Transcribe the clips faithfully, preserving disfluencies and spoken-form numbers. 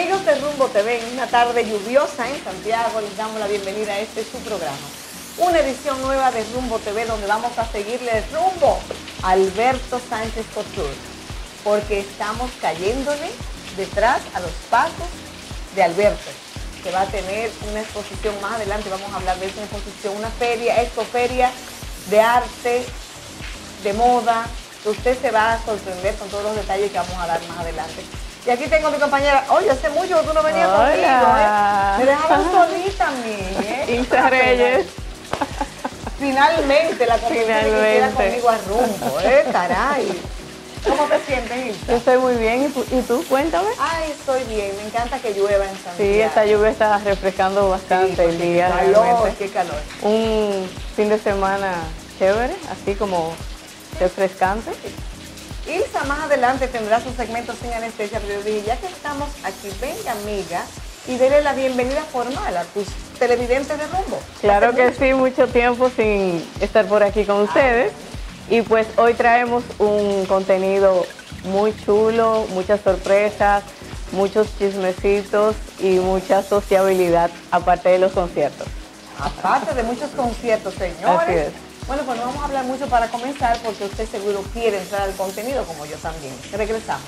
Amigos de Rumbo T V, en una tarde lluviosa en Santiago, les damos la bienvenida a este su programa. Una edición nueva de Rumbo T V donde vamos a seguirle el rumbo a Alberto Sánchez Couture, porque estamos cayéndole detrás a los pasos de Alberto, que va a tener una exposición más adelante. Vamos a hablar de esa exposición, una feria, expoferia de arte, de moda, que usted se va a sorprender con todos los detalles que vamos a dar más adelante. Y aquí tengo a mi compañera. Oye, hace mucho que tú no venías conmigo, ¿eh? Me dejaron solita a mí, ¿eh? Isa Reyes. Finalmente la compañera que quisiera conmigo a Rumbo, ¿eh? Caray. ¿Cómo te sientes, Isa? Yo estoy muy bien. ¿Y tú? ¿Y tú? Cuéntame. Ay, estoy bien. Me encanta que llueva en Santiago. Sí, esta lluvia está refrescando bastante, sí, el día. Calor, qué calor. Un fin de semana chévere, así como refrescante. Ilsa más adelante tendrá su segmento Sin Anestesia, pero yo dije, ya que estamos aquí, venga amiga y dele la bienvenida formal a tus televidentes de Rumbo. Claro que sí, mucho tiempo sin estar por aquí con ustedes. Y pues hoy traemos un contenido muy chulo, muchas sorpresas, muchos chismecitos y mucha sociabilidad, aparte de los conciertos. Aparte de muchos conciertos, señores. Así es. Bueno, pues no vamos a hablar mucho para comenzar porque usted seguro quiere entrar al contenido como yo también. Regresamos.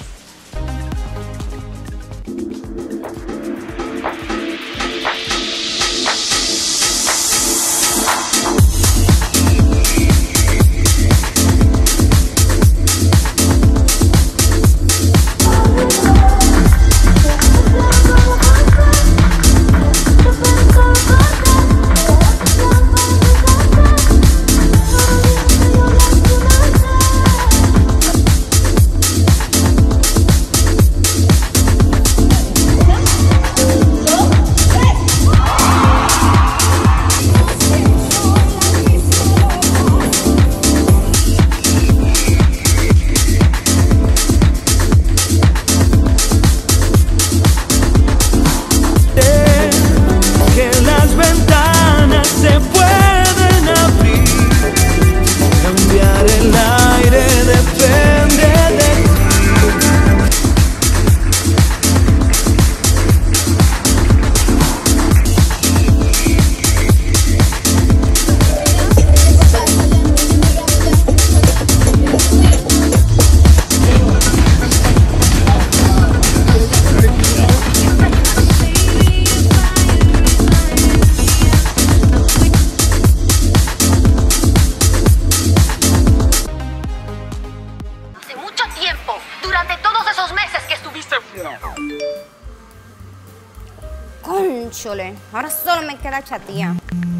Cónchole, ahora solo me queda chatía.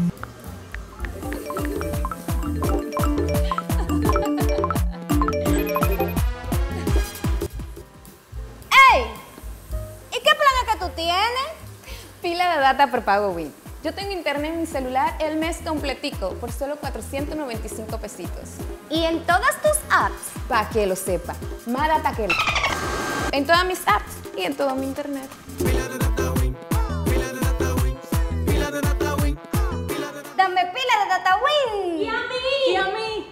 ¡Ey! ¿Y qué plan es que tú tienes? Pila de data prepago Win. Yo tengo internet en mi celular el mes completico por solo cuatrocientos noventa y cinco pesitos. ¿Y en todas tus apps? Pa' que lo sepa, más data que no. En todas mis apps y en todo mi internet. Dame pila de data Win. ¿Y a mí? ¿Y a mí?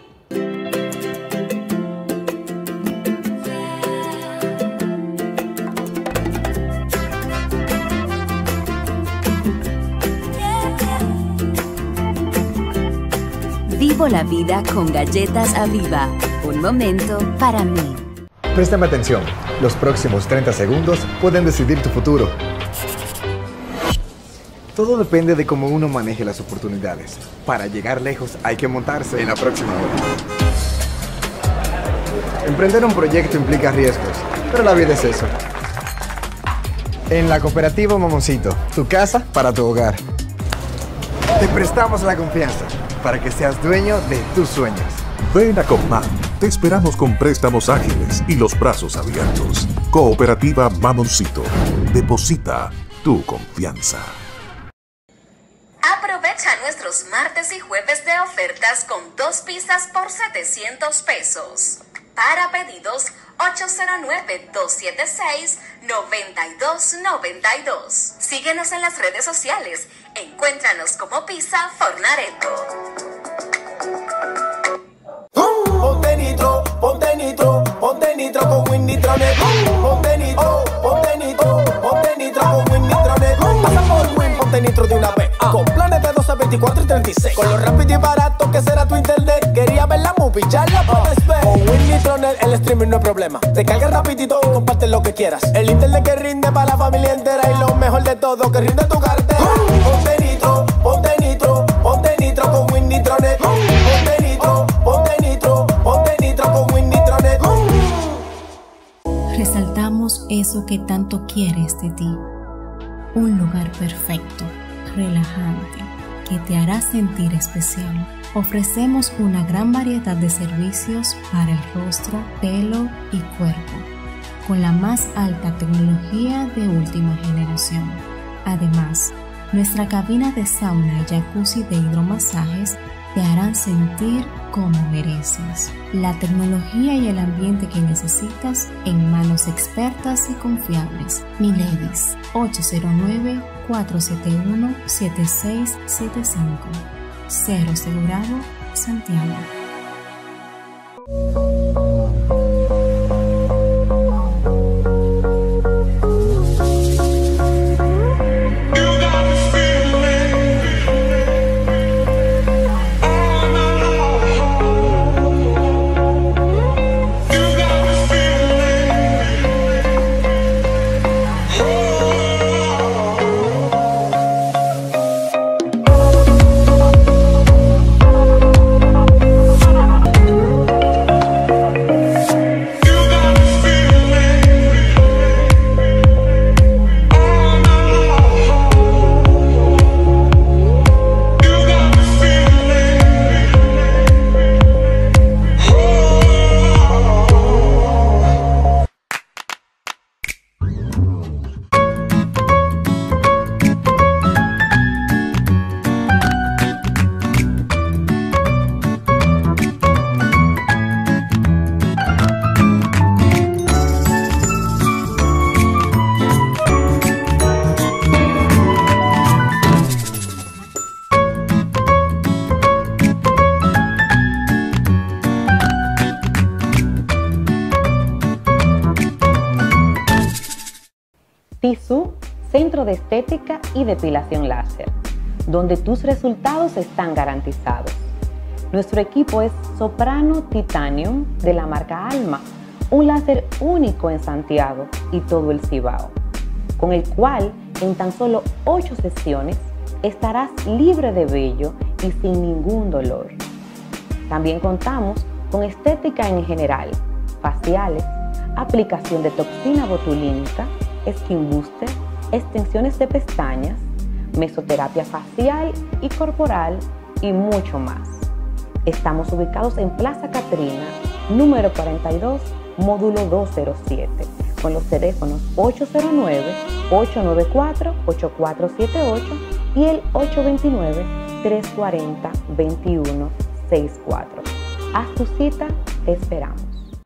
Vivo la vida con galletas Aviva. Un momento para mí. Préstame atención. Los próximos treinta segundos pueden decidir tu futuro. Todo depende de cómo uno maneje las oportunidades. Para llegar lejos hay que montarse en la próxima hora. Emprender un proyecto implica riesgos, pero la vida es eso. En la cooperativa Mamoncito, tu casa para tu hogar. Te prestamos la confianza para que seas dueño de tus sueños. Ven a Comman. Te esperamos con préstamos ágiles y los brazos abiertos. Cooperativa Mamoncito. Deposita tu confianza. Aprovecha nuestros martes y jueves de ofertas con dos pizzas por setecientos pesos. Para pedidos, ocho cero nueve, dos siete seis, nueve dos nueve dos. Síguenos en las redes sociales. Encuéntranos como Pizza Fornareto. Ponte nitro, ponte nitro, ponte nitro con Winnitronet. Ponte nitro, ponte nitro, ponte nitro treinta y seis. Con lo rápido y barato que será tu internet. Quería ver la movie, ya la puedes ver. Con Winnie Tronel el streaming no hay problema. Te cargas rapidito y comparte lo que quieras. El internet que rinde para la familia entera. Y lo mejor de todo, que rinde tu cartera. Ponte Nitro, ponte Nitro, ponte Nitro con Winnie Tronel. Ponte Nitro, ponte Nitro, ponte Nitro con Winnie Tronel. Resaltamos eso que tanto quieres de ti. Un lugar perfecto, relajante, que te hará sentir especial. Ofrecemos una gran variedad de servicios para el rostro, pelo y cuerpo, con la más alta tecnología de última generación. Además, nuestra cabina de sauna y jacuzzi de hidromasajes te harán sentir como mereces. La tecnología y el ambiente que necesitas en manos expertas y confiables. Miledis, ocho cero nueve, cuatro siete uno, siete seis siete cinco. Cero Segurado, Santiago. Tissú, centro de estética y depilación láser, donde tus resultados están garantizados. Nuestro equipo es Soprano Titanium de la marca Alma, un láser único en Santiago y todo el Cibao, con el cual en tan solo ocho sesiones estarás libre de vello y sin ningún dolor. También contamos con estética en general, faciales, aplicación de toxina botulínica, skin booster, extensiones de pestañas, mesoterapia facial y corporal y mucho más. Estamos ubicados en Plaza Catrina, número cuarenta y dos, módulo doscientos siete, con los teléfonos ocho cero nueve, ocho nueve cuatro, ocho cuatro siete ocho y el ocho dos nueve, tres cuatro cero, dos uno seis cuatro. Haz tu cita, te esperamos.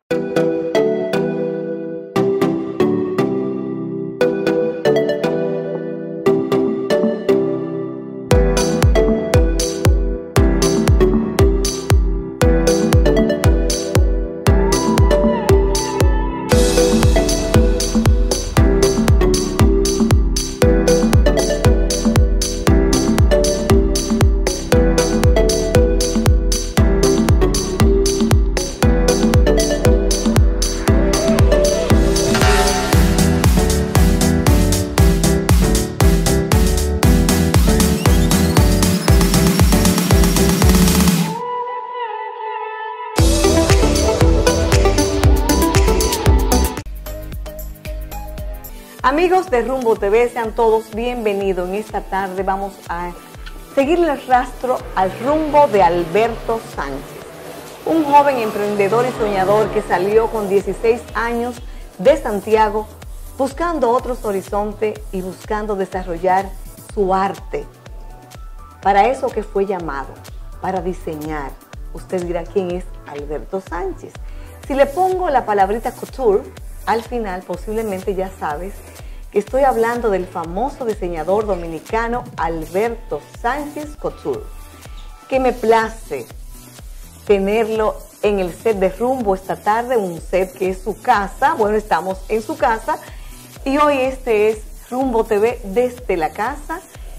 Amigos de Rumbo T V, sean todos bienvenidos. En esta tarde vamos a seguirle el rastro al rumbo de Alberto Sánchez, un joven emprendedor y soñador que salió con dieciséis años de Santiago buscando otros horizontes y buscando desarrollar su arte. Para eso que fue llamado, para diseñar. Usted dirá, ¿quién es Alberto Sánchez? Si le pongo la palabrita couture al final, posiblemente ya sabes que estoy hablando del famoso diseñador dominicano Alberto Sánchez Couture, que me place tenerlo en el set de Rumbo esta tarde, un set que es su casa. Bueno, estamos en su casa y hoy este es Rumbo T V desde la casa,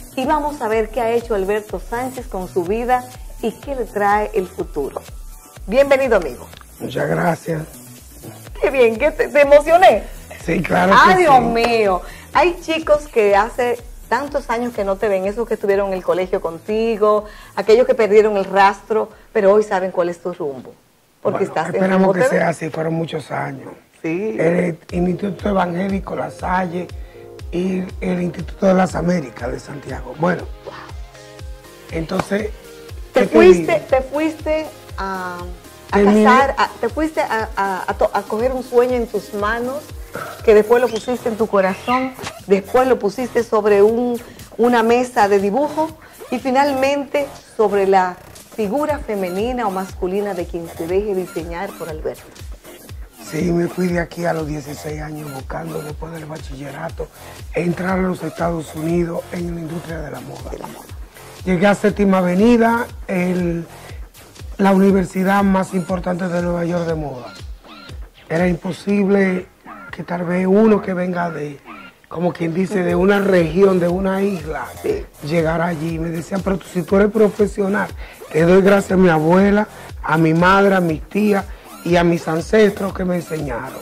y vamos a ver qué ha hecho Alberto Sánchez con su vida y qué le trae el futuro. Bienvenido, amigo. Muchas gracias. Qué bien, que te, te emocioné. Sí, claro Ah, que Dios sí. mío. Hay chicos que hace tantos años que no te ven, esos que estuvieron en el colegio contigo, aquellos que perdieron el rastro, pero hoy saben cuál es tu rumbo. Porque Bueno, estás en esperamos Rumbo que T V. sea así, fueron muchos años. Sí. El Instituto Evangélico La Salle y el Instituto de las Américas de Santiago. Bueno, entonces... Te ¿qué fuiste, digo? te fuiste a, a Terminé- casar, a- te fuiste a, a- a to- a coger un sueño en tus manos, que después lo pusiste en tu corazón, después lo pusiste sobre un, una mesa de dibujo y finalmente sobre la figura femenina o masculina de quien se deje diseñar por Alberto. Sí, me fui de aquí a los dieciséis años buscando después del bachillerato entrar a los Estados Unidos en la industria de la moda. Llegué a Séptima Avenida, el, la universidad más importante de Nueva York de moda. Era imposible que tal vez uno que venga de, como quien dice, de una región, de una isla, llegara allí. Me decían, pero tú, si tú eres profesional, le doy gracias a mi abuela, a mi madre, a mis tías y a mis ancestros que me enseñaron.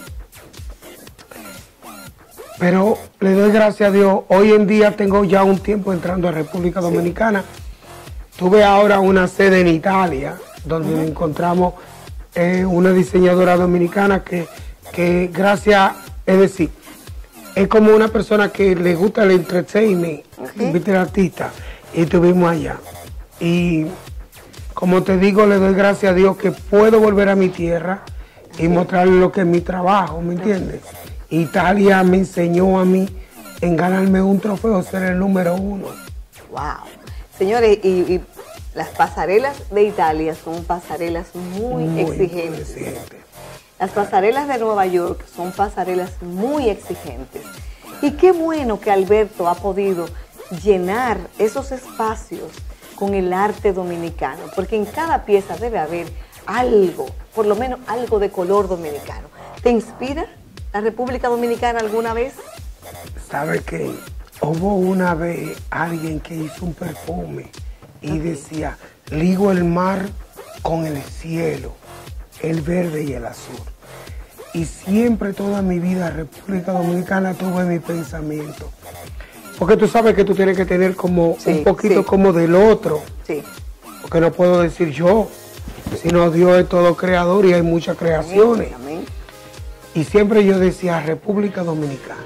Pero le doy gracias a Dios, hoy en día tengo ya un tiempo entrando a República Dominicana. Tuve ahora una sede en Italia, donde Ujú. encontramos eh, una diseñadora dominicana que, que gracias, es decir, es como una persona que le gusta el entertainment, viste, el artista, y estuvimos allá. Y como te digo, le doy gracias a Dios que puedo volver a mi tierra y mostrarle lo que es mi trabajo, ¿me entiendes? Italia me enseñó a mí en ganarme un trofeo, ser el número uno. Wow. Señores, y, y las pasarelas de Italia son pasarelas muy, Muy exigentes. exigentes. Las pasarelas de Nueva York son pasarelas muy exigentes. Y qué bueno que Alberto ha podido llenar esos espacios con el arte dominicano, porque en cada pieza debe haber algo, por lo menos algo de color dominicano. ¿Te inspira la República Dominicana alguna vez? ¿Sabe que hubo una vez alguien que hizo un perfume y decía, ligo el mar con el cielo, el verde y el azul? Y siempre, toda mi vida, República Dominicana tuve mi pensamiento. Porque tú sabes que tú tienes que tener como Sí, un poquito sí. como del otro. Sí. Porque no puedo decir yo, sino Dios es todo creador y hay muchas creaciones. Amén. Y siempre yo decía, República Dominicana.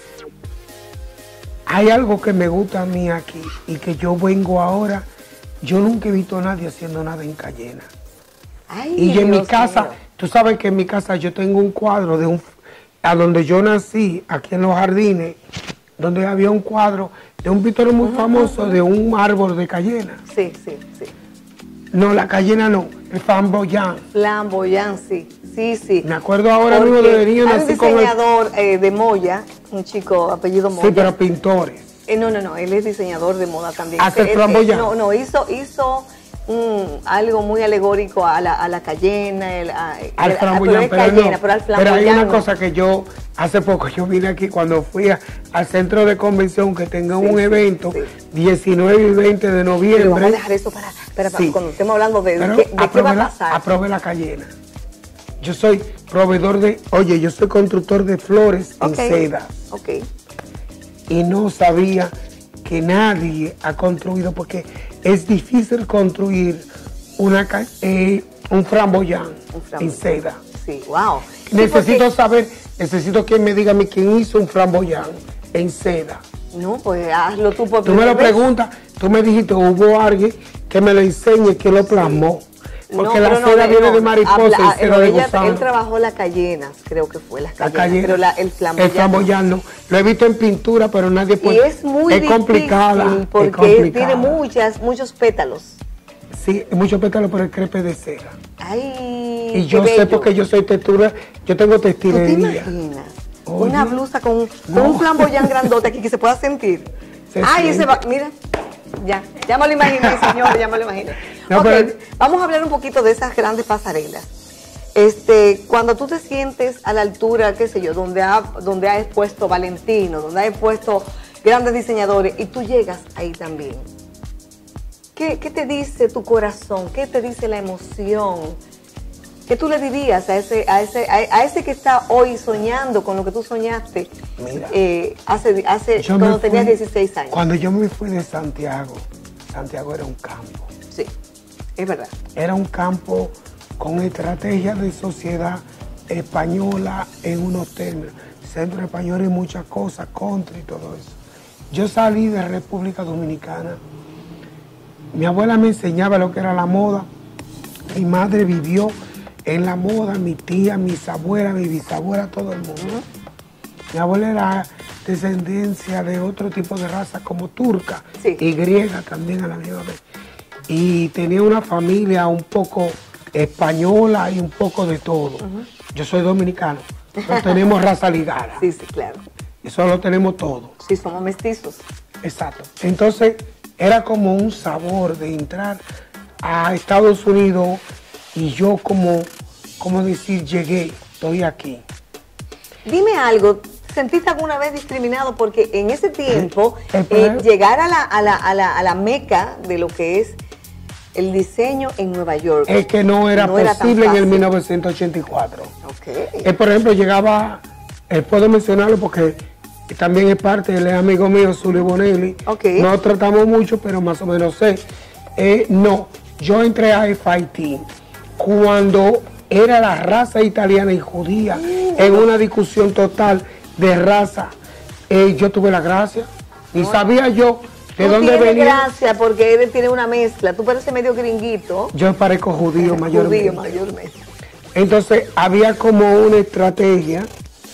Hay algo que me gusta a mí aquí y que yo vengo ahora. Yo nunca he visto a nadie haciendo nada en Cayena. Ay, Y en mi Dios casa, mío. tú sabes que en mi casa yo tengo un cuadro de un, a donde yo nací, aquí en los jardines, donde había un cuadro de un pintor muy famoso de un árbol de cayena. Sí, sí, sí. No, la cayena no, el flamboyant. Flamboyant, sí, sí, sí. Me acuerdo ahora mismo Porque de niño hay un nací con el... diseñador eh, de Moya, un chico apellido Moya. Sí, pero pintores. Eh, no, no, no, él es diseñador de moda también. ¿Hace Él- él- flamboyant? No, no, hizo, hizo un- algo muy alegórico a la, a la cayena, el, a, Al el- flamboyant, pero es pero, no. cayena, pero al Pero hay flamboyant una no. cosa que yo, hace poco yo vine aquí cuando fui a- al centro de convención que tenga Sí, un sí, evento, sí. diecinueve y veinte de Pero vamos a noviembre. dejar eso para, para, para Sí. cuando estemos hablando de, Pero qué, de qué va aprobé a la- pasar. aprobé la cayena. Yo soy proveedor de, oye, yo soy constructor de flores Ok, en seda. ok. Y no sabía que nadie ha construido, porque es difícil construir una, ca- eh, un framboyán Un en flamboyant. seda. Sí, wow. Sí, Necesito porque- saber, necesito que me diga a mí quién hizo un framboyán en seda. No, pues hazlo tú por Tú me lo primera vez. preguntas, tú me dijiste, hubo alguien que me lo enseñe, que lo plasmó. Porque la pero no, seda de- viene no, de mariposa habla- y cera no, de ella- gusano. Él trabajó las cayenas, creo que fue las La cayenas, cayena. pero la, el flamboyán. El flamboyán no. Lo he visto en pintura, pero nadie Y puede. es muy es difícil complicada. es porque complicada. tiene muchas, muchos pétalos. Sí, mucho pétalo por el crepe de seda. Ay, Y qué yo sé bello. porque yo soy textura, yo tengo ¿Tú te textilería. imaginas? Oye. Una blusa con, con No. un flamboyán grandote aquí que se pueda sentir. Se Ay, ese siente. va, mira, ya, ya me lo imaginé, señor, ya me lo imaginé. No, Ok, pero- vamos a hablar un poquito de esas grandes pasarelas. Este, cuando tú te sientes a la altura, qué sé yo, donde ha, donde ha expuesto Valentino, donde ha expuesto grandes diseñadores, y tú llegas ahí también. ¿Qué, qué te dice tu corazón? ¿Qué te dice la emoción? ¿Qué tú le dirías a ese, a ese, a, a ese que está hoy soñando con lo que tú soñaste Mira, eh, hace, hace yo cuando me tenías fui- dieciséis años? Cuando yo me fui de Santiago, Santiago era un campo. Sí, es verdad. Era un campo con estrategias de sociedad española en unos términos. Centro español y muchas cosas, country y todo eso. Yo salí de República Dominicana. Mi abuela me enseñaba lo que era la moda. Mi madre vivió en la moda, mi tía, mis abuelas, mi bisabuela, todo el mundo. Mi abuela era descendencia de otro tipo de raza como turca y griega también a la misma vez. Y tenía una familia un poco española y un poco de todo. Yo soy dominicano, no tenemos raza ligada. Sí, sí, claro. Eso lo tenemos todo. Sí, somos mestizos. Exacto. Entonces, era como un sabor de entrar a Estados Unidos y yo como, como decir, llegué, estoy aquí. Dime algo, ¿sentiste alguna vez discriminado? Porque en ese tiempo, El eh, problema- llegar a la, a, la, a, la, a la meca de lo que es el diseño en Nueva York. Es que no era no era tan posible en el fácil. mil novecientos ochenta y cuatro. Ok. Eh, por ejemplo, llegaba, eh, puedo mencionarlo porque también es parte, él es amigo mío, Zully Bonelli. No tratamos mucho, pero más o menos sé. Eh, no, yo entré a F I T cuando era la raza italiana y judía en una discusión total de raza. Eh, yo tuve la gracia y sabía yo de Tú dónde tienes venía. gracia porque él tiene una mezcla. Tú pareces medio gringuito. Yo parezco judío mayormente. Judío mayormente. Entonces había como una estrategia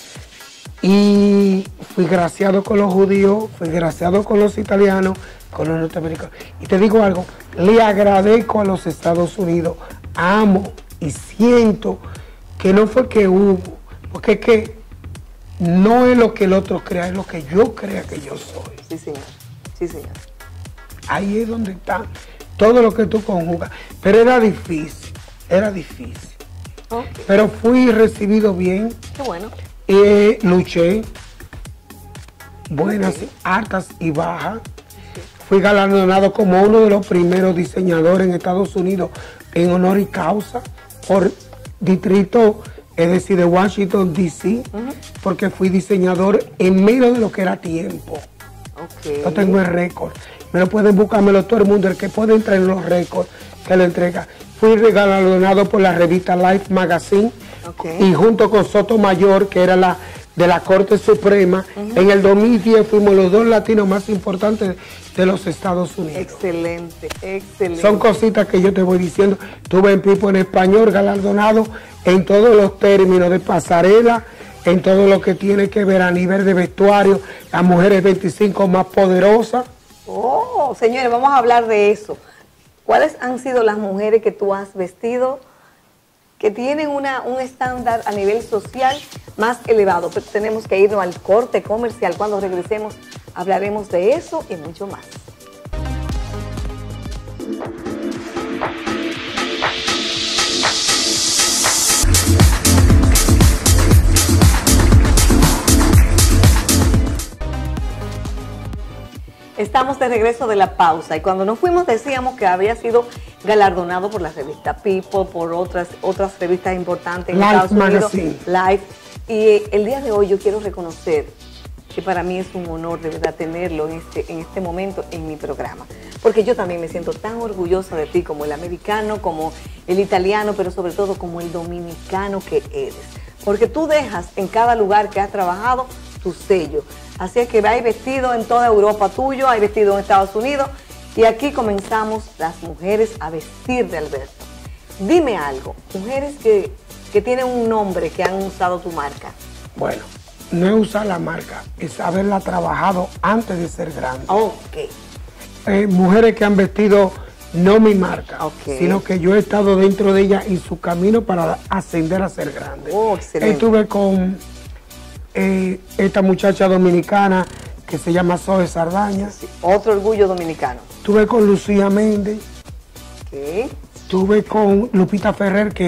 y fui graciado con los judíos, fui graciado con los italianos, con los norteamericanos. Y te digo algo, le agradezco a los Estados Unidos, amo y siento que no fue que hubo, porque es que no es lo que el otro crea, es lo que yo crea que yo soy. Sí, señor. Sí, señor. Ahí es donde está todo lo que tú conjugas. Pero era difícil, era difícil. Ok. Pero fui recibido bien. Qué bueno. Eh, luché, buenas, altas y bajas. Fui galardonado como uno de los primeros diseñadores en Estados Unidos en honor y causa por distrito, es decir, de Washington, D C, porque fui diseñador en menos de lo que era tiempo. Okay. Yo tengo el récord. Me lo pueden buscármelo todo el mundo, el que puede entrar en los récords, que lo entrega. Fui galardonado por la revista Life Magazine. Okay. Y junto con Sotomayor, que era la de la Corte Suprema, uh-huh. En el dos mil diez fuimos los dos latinos más importantes de los Estados Unidos. Excelente, excelente. Son cositas que yo te voy diciendo. Tuve en Pipo en español, galardonado en todos los términos de pasarela, en todo lo que tiene que ver a nivel de vestuario, las mujeres veinticinco más poderosas. Oh, señores, vamos a hablar de eso. ¿Cuáles han sido las mujeres que tú has vestido que tienen una, un estándar a nivel social más elevado? Pero tenemos que irnos al corte comercial. Cuando regresemos hablaremos de eso y mucho más. Estamos de regreso de la pausa y cuando nos fuimos decíamos que había sido galardonado por la revista People, por otras otras revistas importantes en Life Estados Unidos, Magazine. Life. Y el día de hoy yo quiero reconocer que para mí es un honor de verdad tenerlo en este, en este momento en mi programa. Porque yo también me siento tan orgullosa de ti como el americano, como el italiano, pero sobre todo como el dominicano que eres. Porque tú dejas en cada lugar que has trabajado tu sello. Así es que hay vestido en toda Europa tuyo, hay vestido en Estados Unidos y aquí comenzamos las mujeres a vestir de Alberto. Dime algo, mujeres que, que tienen un nombre, que han usado tu marca. Bueno, no es usar la marca, es haberla trabajado antes de ser grande. Ok. Eh, mujeres que han vestido no mi marca, Ok. sino que yo he estado dentro de ella en su camino para ascender a ser grande. Oh, excelente. Estuve con eh, esta muchacha dominicana que se llama Zoe Sardaña. Sí, otro orgullo dominicano. Estuve con Lucía Méndez. Ok. Estuve con Lupita Ferrer, que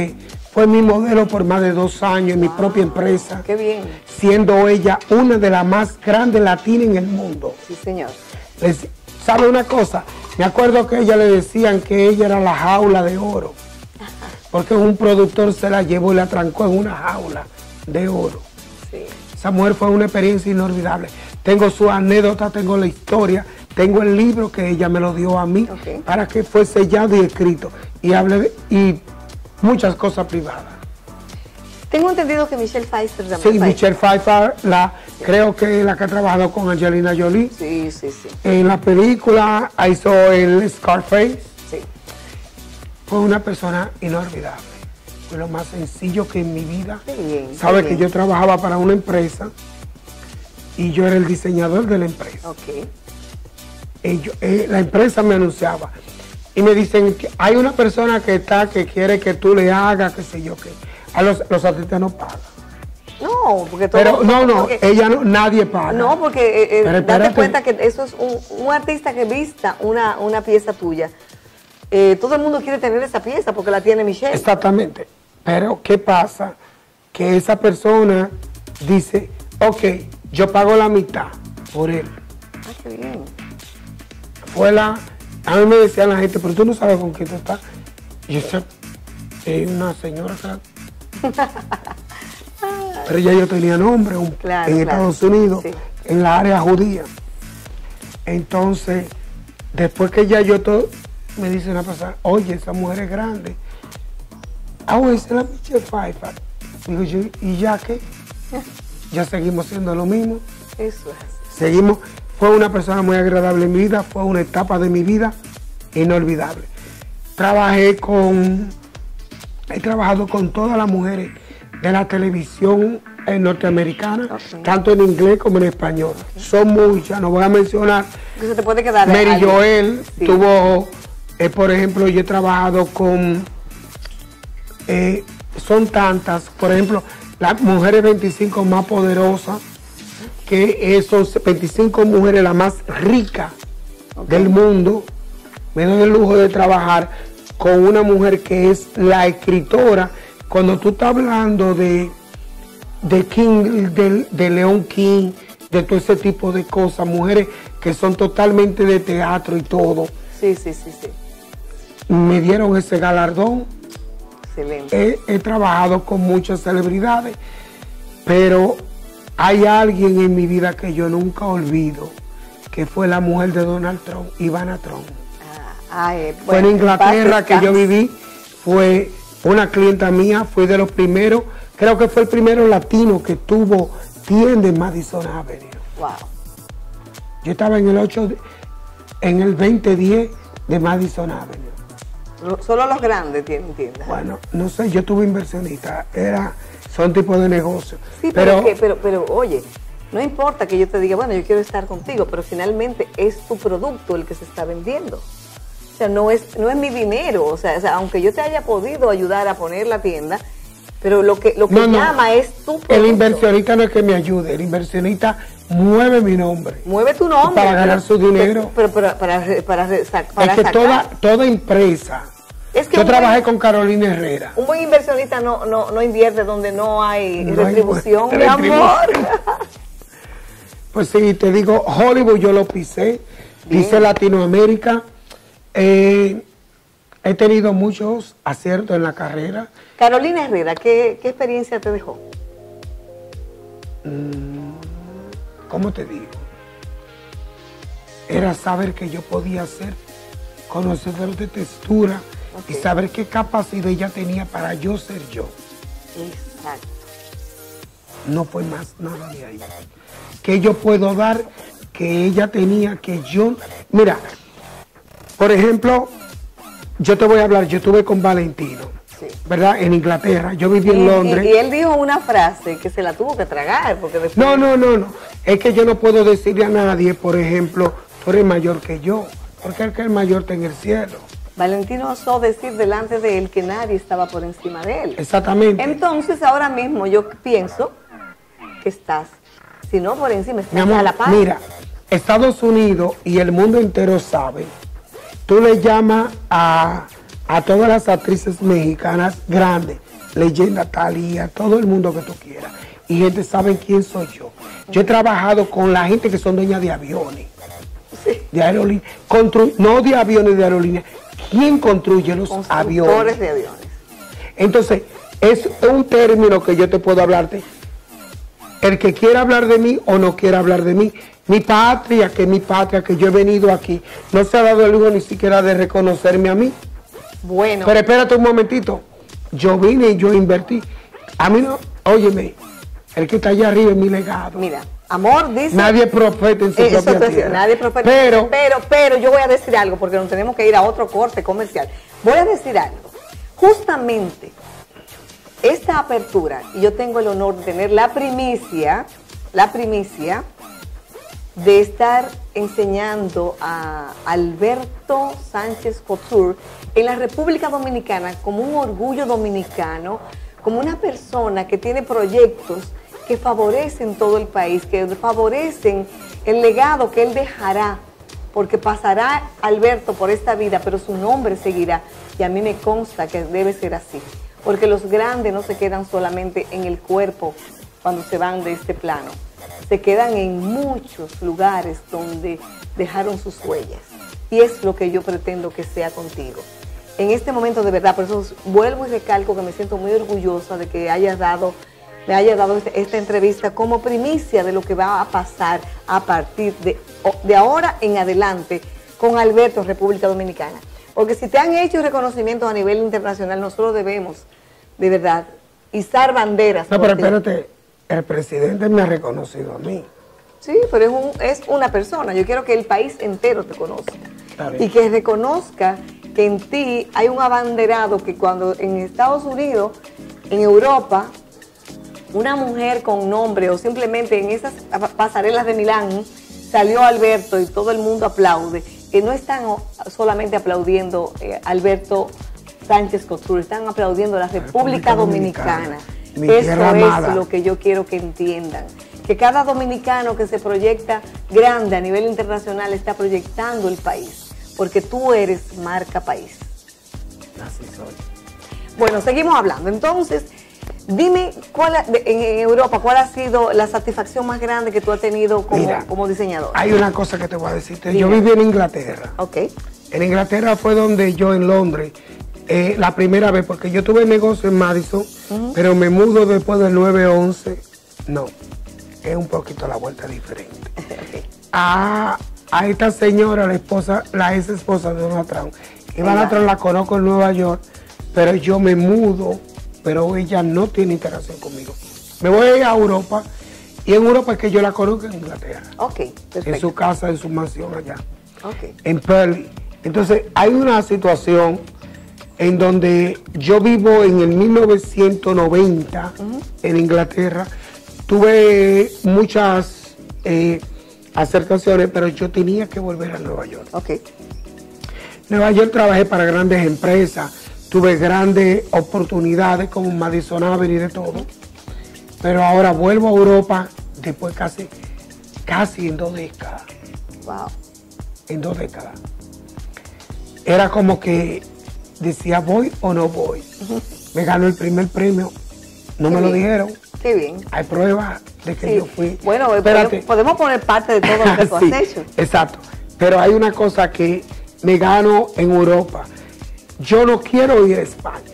Fue mi modelo por más de dos años en mi propia empresa. Qué bien. Siendo ella una de las más grandes latinas en el mundo. Sí, señor. Les, ¿sabe una cosa? Me acuerdo que a ella le decían que ella era la jaula de oro. Porque un productor se la llevó y la trancó en una jaula de oro. Sí. Esa mujer fue una experiencia inolvidable. Tengo su anécdota, tengo la historia, tengo el libro que ella me lo dio a mí okay. para que fue sellado y escrito. Y hable de, y muchas cosas privadas. Tengo entendido que Michelle Pfeiffer también. Sí, Pfeiffer. Michelle Pfeiffer, la, sí. creo que es la que ha trabajado con Angelina Jolie. Sí, sí, sí. En la película hizo el Scarface. Sí. Fue una persona inolvidable. Fue lo más sencillo que en mi vida. Qué bien, Sabe qué que bien. yo trabajaba para una empresa y yo era el diseñador de la empresa. Okay. Ellos, eh, la empresa me anunciaba y me dicen que hay una persona que está que quiere que tú le hagas, qué sé yo qué. A los, los artistas no pagan. No, porque todo, Pero no, no, porque, ella no, nadie paga. No, porque eh, Pero date espérate. cuenta que eso es un, un artista que vista una, una pieza tuya. Eh, todo el mundo quiere tener esa pieza porque la tiene Michelle. Exactamente. Pero ¿qué pasa? Que esa persona dice, ok, yo pago la mitad por él. Ah, qué bien. Fue la, a mí me decían la gente, pero tú no sabes con quién tú estás. Y yo sé, es una señora que la... Pero ya yo tenía nombre un, claro, en claro. Estados Unidos, sí. en la área judía. Entonces, después que ya yo todo, me dice una persona, oye, esa mujer es grande. Ah, esa es la Michelle Pfeiffer. Digo yo, ¿y ya qué? Ya seguimos siendo lo mismo. Eso es. Seguimos. Fue una persona muy agradable en mi vida, fue una etapa de mi vida inolvidable. Trabajé con, he trabajado con todas las mujeres de la televisión norteamericana, okay. tanto en inglés como en español. Okay. Son muchas, no voy a mencionar. Eso te puede quedar. Mary Joel sí. tuvo, eh, por ejemplo, yo he trabajado con, eh, son tantas, por ejemplo, las mujeres veinticinco más poderosas, que esos veinticinco mujeres las más ricas okay. del mundo. Me doy el lujo de trabajar con una mujer que es la escritora. Cuando tú estás hablando de, de King, de, de León King, de todo ese tipo de cosas, mujeres que son totalmente de teatro y todo. Sí, sí, sí, sí. Me dieron ese galardón. Excelente. He, he trabajado con muchas celebridades, pero hay alguien en mi vida que yo nunca olvido, que fue la mujer de Donald Trump, Ivana Trump. Ah, ay, fue en Inglaterra que yo viví, fue una clienta mía, fue de los primeros, creo que fue el primero latino que tuvo tienda en Madison Avenue. Wow. Yo estaba en el ocho, en el veinte diez de Madison Avenue. Solo los grandes tienen tiendas. Bueno, no sé, yo tuve inversionista, era, son tipos de negocios. Sí, pero, pero, pero, pero oye, no importa que yo te diga, bueno, yo quiero estar contigo, pero finalmente es tu producto el que se está vendiendo. O sea, no es, no es mi dinero, o sea, o sea, aunque yo te haya podido ayudar a poner la tienda, pero lo que, lo que no, no. llama es tu producto. El inversionista no es que me ayude, el inversionista mueve mi nombre. Mueve tu nombre. Para ganar su dinero. Pero, pero para, para, para, para es que sacar. toda, toda empresa, es que yo trabajé buen, con Carolina Herrera. Un buen inversionista no, no, no invierte donde no hay no retribución, hay mi amor. Pues sí, te digo, Hollywood yo lo pisé, Bien. pisé Latinoamérica. Eh, he tenido muchos aciertos en la carrera. Carolina Herrera, ¿qué, qué experiencia te dejó? Mm, ¿Cómo te digo? Era saber que yo podía ser conocedor de textura okay. y saber qué capacidad ella tenía para yo ser yo. Exacto. No fue más nada de ahí. Que yo puedo dar, que ella tenía, que yo... Mira, por ejemplo, yo te voy a hablar, yo estuve con Valentino, sí. ¿verdad? En Inglaterra, yo viví y, en Londres. Y, y él dijo una frase que se la tuvo que tragar, porque después... No, no, no, no. Es que yo no puedo decirle a nadie, por ejemplo, tú eres mayor que yo, porque el que es mayor está en el cielo. Valentino osó decir delante de él que nadie estaba por encima de él. Exactamente. Entonces, ahora mismo yo pienso que estás, si no por encima, estás Mi amor, a la par. Mira, Estados Unidos y el mundo entero sabe. Tú le llamas a, a todas las actrices mexicanas grandes, leyenda Talía, todo el mundo que tú quieras. Y gente sabe quién soy yo. Yo he trabajado con la gente que son dueñas de aviones, de aerolíneas, no de aviones de aerolíneas. ¿Quién construye los aviones? de aviones. Entonces, es un término que yo te puedo hablarte. El que quiera hablar de mí o no quiera hablar de mí, mi patria, que es mi patria, que yo he venido aquí, no se ha dado el lujo ni siquiera de reconocerme a mí. Bueno. Pero espérate un momentito. Yo vine y yo invertí. A mí no, óyeme, el que está allá arriba es mi legado. Mira, amor, dice... Nadie es profeta en su Eso propia te, tierra. Nadie es profeta. Pero, pero, pero yo voy a decir algo, porque nos tenemos que ir a otro corte comercial. Voy a decir algo. Justamente, esta apertura, y yo tengo el honor de tener la primicia, la primicia de estar enseñando a Alberto Sánchez Couture en la República Dominicana como un orgullo dominicano, como una persona que tiene proyectos que favorecen todo el país, que favorecen el legado que él dejará, porque pasará Alberto por esta vida, pero su nombre seguirá, y a mí me consta que debe ser así, porque los grandes no se quedan solamente en el cuerpo cuando se van de este plano, se quedan en muchos lugares donde dejaron sus huellas, y es lo que yo pretendo que sea contigo. En este momento, de verdad, por eso vuelvo y recalco que me siento muy orgullosa de que hayas dado, me hayas dado este, esta entrevista como primicia de lo que va a pasar a partir de, de ahora en adelante con Alberto en República Dominicana. Porque si te han hecho reconocimientos a nivel internacional, nosotros debemos, de verdad, izar banderas. No, pero espérate, el presidente me ha reconocido a mí. Sí, pero es, un, es una persona. Yo quiero que el país entero te conozca. Y que reconozca que en ti hay un abanderado que cuando en Estados Unidos, en Europa, una mujer con nombre o simplemente en esas pasarelas de Milán salió Alberto y todo el mundo aplaude, que no están solamente aplaudiendo eh, Alberto Sánchez Couture, están aplaudiendo la República, República Dominicana. Dominicana. Eso es lo que yo quiero que entiendan. Que cada dominicano que se proyecta grande a nivel internacional está proyectando el país. Porque tú eres marca país. Así soy. Bueno, seguimos hablando. Entonces, dime, cuál en Europa, ¿cuál ha sido la satisfacción más grande que tú has tenido como, Mira, como diseñador? Hay una cosa que te voy a decirte. Yo viví en Inglaterra. Ok. En Inglaterra fue donde yo, en Londres, eh, la primera vez, porque yo tuve negocio en Madison, uh-huh. pero me mudo después del nueve once. No, es un poquito la vuelta diferente. Okay. Ah... A esta señora, la esposa, la ex esposa de Donald Trump. Ivana Trump la conozco en Nueva York, pero yo me mudo, pero ella no tiene interacción conmigo. Me voy a ir a Europa, y en Europa es que yo la conozco en Inglaterra. Ok, perfecto. En su casa, en su mansión allá. Ok. En Purley. Entonces, hay una situación en donde yo vivo en el mil novecientos noventa, uh-huh. en Inglaterra. Tuve muchas... Eh, acercaciones, pero yo tenía que volver a Nueva York. Okay. Nueva York trabajé para grandes empresas, tuve grandes oportunidades como Madison Avenue y de todo, pero ahora vuelvo a Europa después casi, casi en dos décadas. Wow. En dos décadas. Era como que decía voy o no voy. Uh-huh. Me ganó el primer premio, no Qué me bien. lo dijeron. Qué bien. Hay pruebas de que sí. yo fui. Bueno, Espérate. podemos poner parte de todo lo que tú sí, has hecho. Exacto. Pero hay una cosa que me gano en Europa. Yo no quiero ir a España.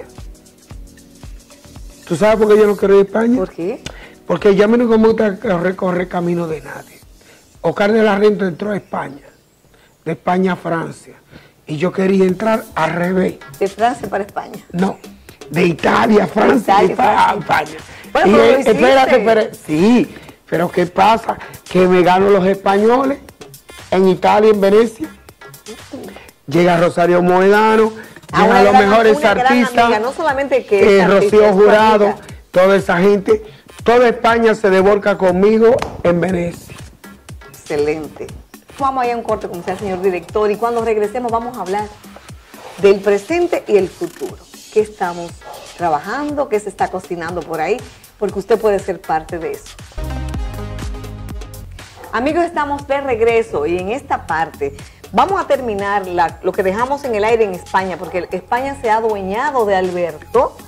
¿Tú sabes por qué yo no quiero ir a España? ¿Por qué? Porque ya me no me gusta recorrer camino de nadie. Oscar de la Renta entró a España, de España a Francia. Y yo quería entrar al revés. ¿De Francia para España? No, de Italia a Francia y para España. Bueno, y pero eh, espérate, espérate, sí, pero ¿qué pasa? Que me gano los españoles en Italia, en Venecia. Llega Rosario Moedano, ah, llegan los gran, mejores artistas, amiga, no solamente que eh, Rocío Jurado, toda esa gente, toda España se devolca conmigo en Venecia. Excelente. Vamos a ir a un corte comercial, señor director, y cuando regresemos vamos a hablar del presente y el futuro. ¿Qué estamos trabajando? ¿Qué se está cocinando por ahí? Porque usted puede ser parte de eso. Amigos, estamos de regreso y en esta parte vamos a terminar la, lo que dejamos en el aire en España, porque España se ha adueñado de Alberto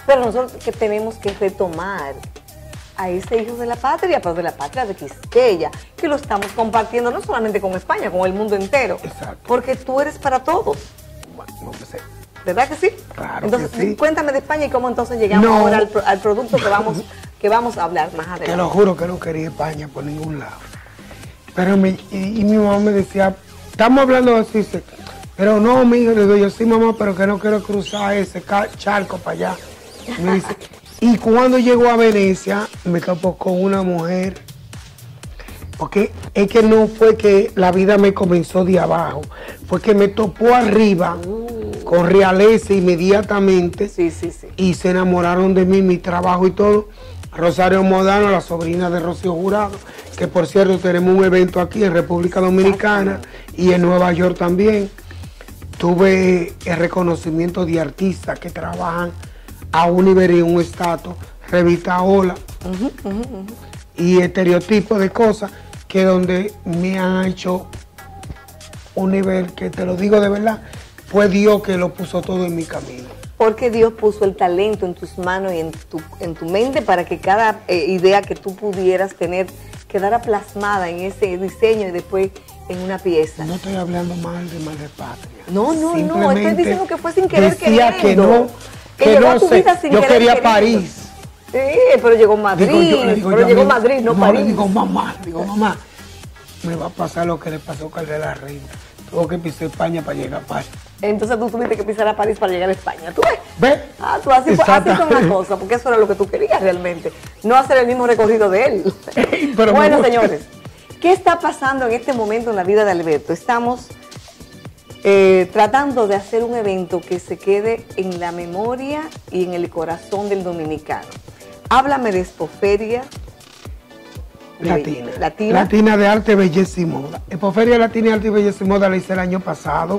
Pero nosotros que tenemos que retomar a ese hijo de la patria, pero de la patria de Quisqueya, que lo estamos compartiendo no solamente con España, con el mundo entero. Exacto. Porque tú eres para todos. No sé. ¿Verdad que sí? Claro. Entonces, que sí. Cuéntame de España y cómo entonces llegamos No. ahora al, al producto que vamos, que vamos a hablar más adelante. Te lo juro que no quería España por ningún lado. Pero mi, y, y mi mamá me decía, estamos hablando así, dice, pero no, mi hijo, le digo yo, sí, mamá, pero que no quiero cruzar ese charco para allá. Y me dice, y cuando llegó a Venecia, me topó con una mujer, porque es que no fue que la vida me comenzó de abajo, fue que me topó arriba uh. con realeza inmediatamente, sí, sí, sí. y se enamoraron de mí, mi trabajo y todo. Rosario Modano, la sobrina de Rocío Jurado, que por cierto tenemos un evento aquí en República Dominicana y en Nueva York también. Tuve el reconocimiento de artistas que trabajan a un nivel y un estatus, revista Hola, uh-huh, uh-huh, uh-huh. y estereotipos de cosas que donde me han hecho un nivel que te lo digo de verdad, fue Dios que lo puso todo en mi camino. Porque Dios puso el talento en tus manos y en tu, en tu mente para que cada eh, idea que tú pudieras tener quedara plasmada en ese diseño y después en una pieza. No estoy hablando mal de Madre Patria. No, no, no, estoy diciendo que fue sin querer decía queriendo. que no, que, que no sé, yo querer, quería queriendo. París. Sí, pero llegó Madrid, digo yo, digo pero yo, llegó amigo, Madrid, no, no París. Digo, mamá, digo, mamá, me va a pasar lo que le pasó a Carlos la Reina. Tuvo que pisar España para llegar a París. Entonces tú tuviste que pisar a París para llegar a España. ¿Tú ves? ¿Ves? Ah, tú así, así fue una cosa, porque eso era lo que tú querías realmente. No hacer el mismo recorrido de él. Pero bueno, señores, ¿qué está pasando en este momento en la vida de Alberto? Estamos eh, tratando de hacer un evento que se quede en la memoria y en el corazón del dominicano. Háblame de Expoferia Latina. Latina. Latina de Arte, Belleza y Moda. Expoferia Latina de Arte, Belleza y Moda la hice el año pasado.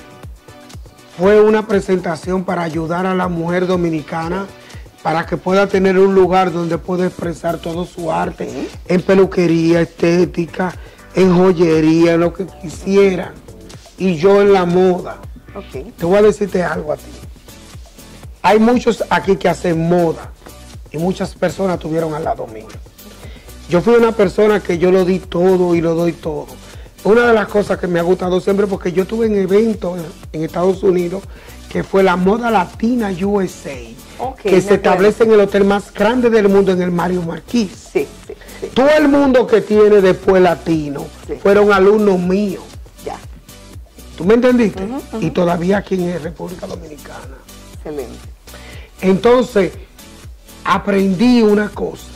Fue una presentación para ayudar a la mujer dominicana para que pueda tener un lugar donde pueda expresar todo su arte, ¿sí? En peluquería, estética, en joyería, en lo que quisiera. Y yo en la moda. Okay. Te voy a decirte algo a ti. Hay muchos aquí que hacen moda y muchas personas estuvieron al lado mío. Yo fui una persona que yo lo di todo y lo doy todo. Una de las cosas que me ha gustado siempre, porque yo tuve un evento en, en Estados Unidos que fue la Moda Latina U S A, okay, que se establece en el hotel más grande del mundo, en el Mario Marquis. Sí, sí, sí. Todo el mundo que tiene después latino, sí, fueron alumnos míos. Ya. ¿Tú me entendiste? Uh-huh, uh-huh. Y todavía aquí en República Dominicana. Excelente. Entonces, aprendí una cosa.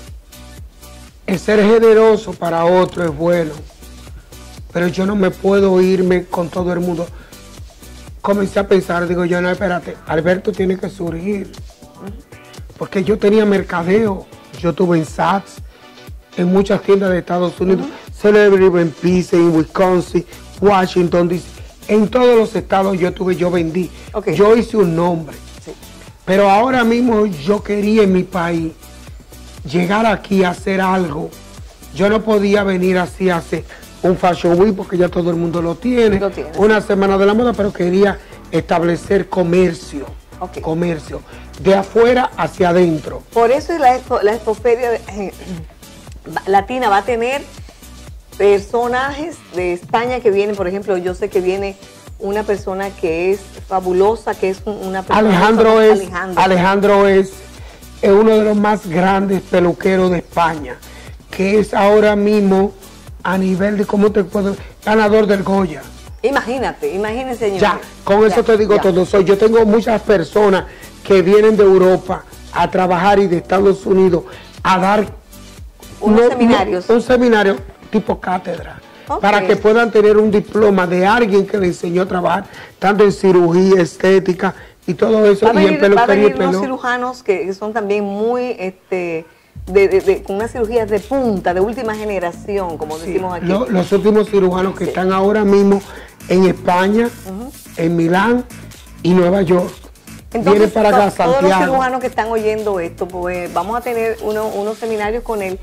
El ser generoso para otro es bueno, pero yo no me puedo irme con todo el mundo. Comencé a pensar, digo yo, no, espérate, Alberto tiene que surgir. Porque yo tenía mercadeo, yo tuve en Saks, en muchas tiendas de Estados Unidos, uh-huh, Celebrity en Pisa, en Wisconsin, Washington, D C, en todos los estados yo tuve, yo vendí. Okay. Yo hice un nombre. Sí. Pero ahora mismo yo quería en mi país llegar aquí a hacer algo. Yo no podía venir así a hacer un Fashion Week porque ya todo el mundo lo tiene, lo tiene una sí. semana de la moda, pero quería establecer comercio, okay, comercio, de afuera hacia adentro. Por eso la, expo, la Expoferia eh, Latina va a tener personajes de España que vienen, por ejemplo, yo sé que viene una persona que es fabulosa, que es una persona... Alejandro es, Alejandro. Alejandro es es uno de los más grandes peluqueros de España, que es ahora mismo a nivel de, ¿cómo te puedo? Ganador del Goya. Imagínate, imagínense, señor. Ya, con ya, eso te digo ya. todo. Soy, yo tengo muchas personas que vienen de Europa a trabajar y de Estados Unidos a dar unos no, seminarios. No, un seminario tipo cátedra, okay, para que puedan tener un diploma de alguien que le enseñó a trabajar tanto en cirugía, estética y todo eso. Va a venir, y en peluquería, va a venir pelo. unos cirujanos que son también muy, este, de, de, de, con unas cirugías de punta, de última generación, como sí, decimos aquí. Lo, los últimos cirujanos que sí. están ahora mismo en España, uh-huh, en Milán y Nueva York. Entonces, Viene para acá, to, todos Santiago. los cirujanos que están oyendo esto, pues vamos a tener uno, unos seminarios con él.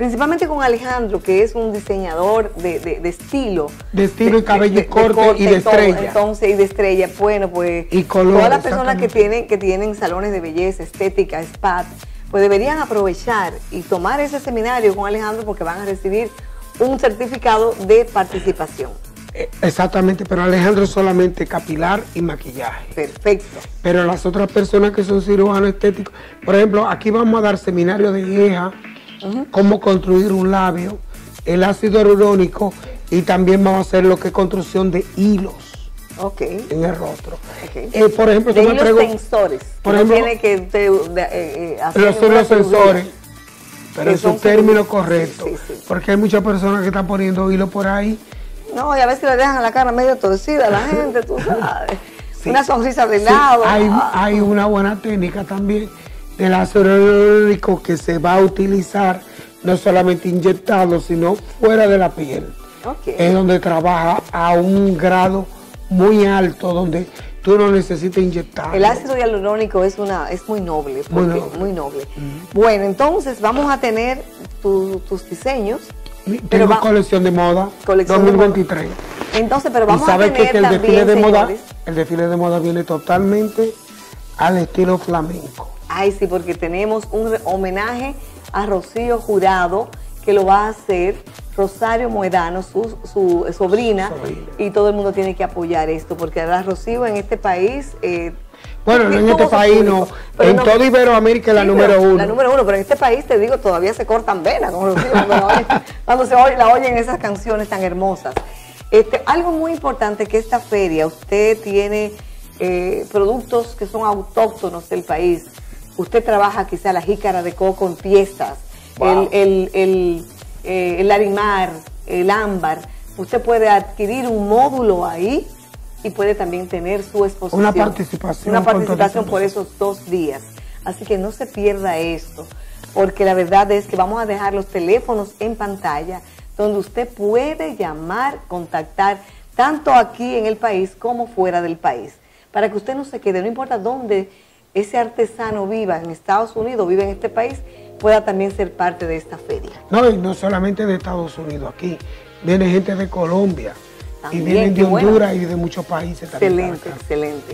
principalmente con Alejandro, que es un diseñador de, de, de estilo. De estilo y cabello de, y corte, de corte y de todo, estrella. Entonces, y de estrella. Bueno, pues y color, todas las personas que tienen, que tienen salones de belleza, estética, spa, pues deberían aprovechar y tomar ese seminario con Alejandro porque van a recibir un certificado de participación. Exactamente, pero Alejandro solamente capilar y maquillaje. Perfecto. Pero las otras personas que son cirujanos estéticos, por ejemplo, aquí vamos a dar seminario de ceja, uh-huh. cómo construir un labio, el ácido hialurónico y también vamos a hacer lo que es construcción de hilos. Okay. En el rostro. Okay. Eh, por ejemplo, de tú me hilos preguntas, tensores. Por no ejemplo, tiene que te, de, eh, hacer pero son los sensores. Pero es un término correcto. Sí, sí, sí. Porque hay muchas personas que están poniendo hilo por ahí. No, y a veces le dejan la cara medio torcida a la gente, tú sabes. Sí. Una sonrisa de sí. lado. Hay, ah. hay una buena técnica también del ácido hialurónico que se va a utilizar no solamente inyectado, sino fuera de la piel. Okay. Es donde trabaja a un grado muy alto, donde tú no necesitas inyectar. El ácido hialurónico es una es muy noble, porque, muy noble. Muy noble. Uh-huh. Bueno, entonces vamos a tener tu, tus diseños. Tengo va, colección de moda colección dos mil veintitrés. De moda. Entonces, pero vamos y sabes a tener que, que el también, desfile de moda, señores, el desfile de moda viene totalmente al estilo flamenco. Ay, sí, porque tenemos un homenaje a Rocío Jurado, que lo va a hacer Rosario Moedano, su, su sobrina, sobrina, y todo el mundo tiene que apoyar esto, porque la Rocío en este país... Eh, bueno, en este país no, en no, toda Iberoamérica es la sí, número uno. La número uno, pero en este país, te digo, todavía se cortan venas con Rocío, cuando, oye, cuando se oye, la oyen esas canciones tan hermosas. Este, algo muy importante que esta feria, usted tiene eh, productos que son autóctonos del país, usted trabaja quizá la jícara de coco en piezas, wow. el, el, el, eh, el larimar, el ámbar, usted puede adquirir un módulo ahí y puede también tener su exposición. Una participación. Una participación por esos dos días. Así que no se pierda esto, porque la verdad es que vamos a dejar los teléfonos en pantalla, donde usted puede llamar, contactar, tanto aquí en el país como fuera del país, para que usted no se quede, no importa dónde ese artesano viva, en Estados Unidos, vive en este país, pueda también ser parte de esta feria. No, y no solamente de Estados Unidos, aquí viene gente de Colombia, también, y vienen de Honduras bueno. y de muchos países también. Excelente, excelente.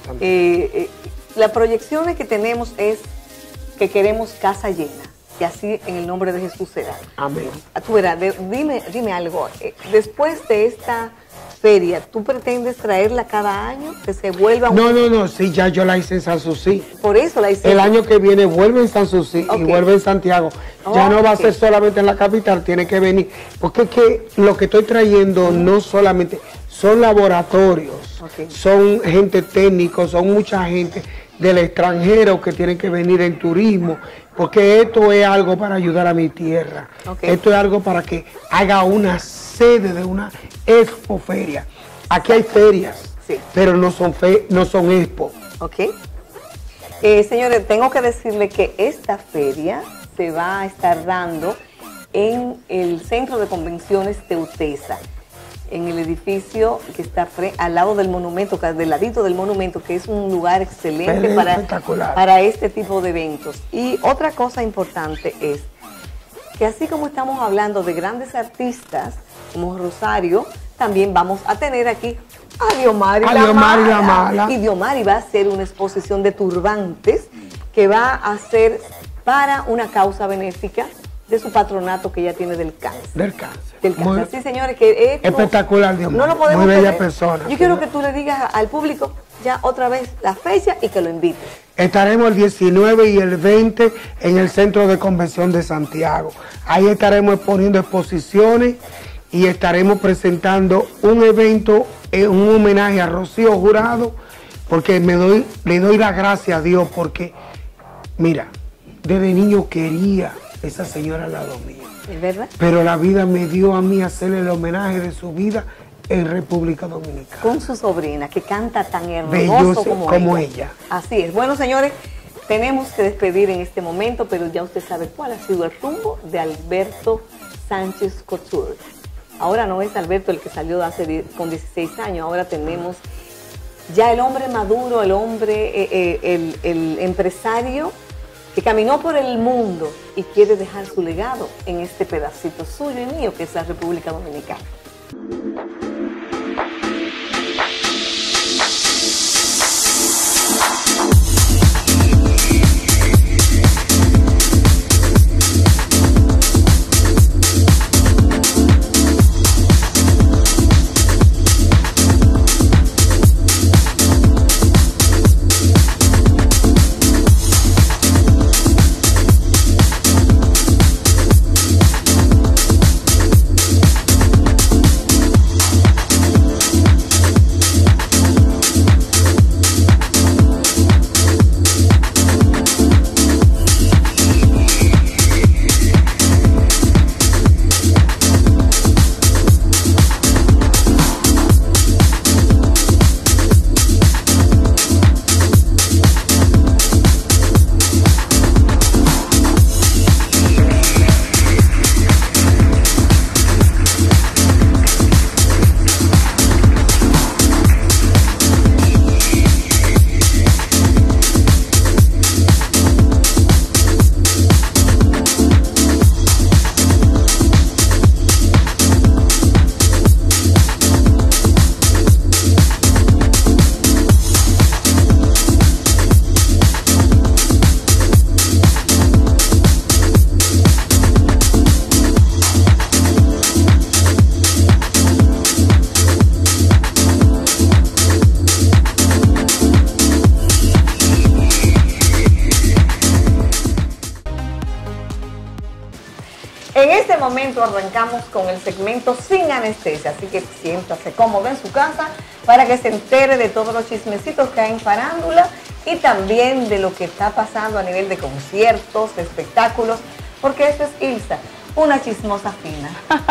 Eh, eh, las proyecciones que tenemos es que queremos casa llena, que así en el nombre de Jesús será. Amén. Tú verás, de, dime, dime algo, eh, después de esta feria, ¿tú pretendes traerla cada año? ¿Que se vuelva un... No, no, no, sí, ya yo la hice en Sanssouci. Por eso la hice. El año que viene vuelve en Sanssouci okay. y vuelve en Santiago. Ya okay. no va a ser solamente en la capital, tiene que venir. Porque es que lo que estoy trayendo mm. no solamente son laboratorios, okay. son gente técnico, son mucha gente del extranjero que tienen que venir en turismo, porque esto es algo para ayudar a mi tierra. Okay. Esto es algo para que haga una sede de una expoferia. Aquí hay ferias, sí. pero no son fe, no son expo. Ok. Eh, señores, tengo que decirle que esta feria se va a estar dando en el Centro de Convenciones de UTESA, en el edificio que está al lado del monumento, del ladito del monumento, que es un lugar excelente para, para este tipo de eventos. Y otra cosa importante es que así como estamos hablando de grandes artistas como Rosario, también vamos a tener aquí a Diomari, a la, Diomari Mala. la Mala. Y Diomari va a hacer una exposición de turbantes que va a ser para una causa benéfica de su patronato que ella tiene del cáncer. Del cáncer. Del cáncer. Muy, sí, señores, que es espectacular, Dios mío. No lo podemos Muy bella tener. persona. Yo quiero que tú le digas al público ya otra vez la fecha y que lo invites. Estaremos el diecinueve y el veinte en el Centro de Convención de Santiago. Ahí estaremos poniendo exposiciones y estaremos presentando un evento, un homenaje a Rocío Jurado, porque me doy, le doy las gracias a Dios, porque, mira, desde niño quería esa señora al lado mío. ¿Es verdad? Pero la vida me dio a mí hacerle el homenaje de su vida en República Dominicana. Con su sobrina, que canta tan hermoso como, como ella. ella. Así es. Bueno, señores, tenemos que despedir en este momento, pero ya usted sabe cuál ha sido el rumbo de Alberto Sánchez Couture. Ahora no es Alberto el que salió hace con dieciséis años, ahora tenemos ya el hombre maduro, el hombre, eh, eh, el, el empresario que caminó por el mundo y quiere dejar su legado en este pedacito suyo y mío que es la República Dominicana. En este momento arrancamos con el segmento Sin Anestesia, así que siéntase cómodo en su casa para que se entere de todos los chismecitos que hay en farándula y también de lo que está pasando a nivel de conciertos, de espectáculos, porque esto es Ilsa, una chismosa fina.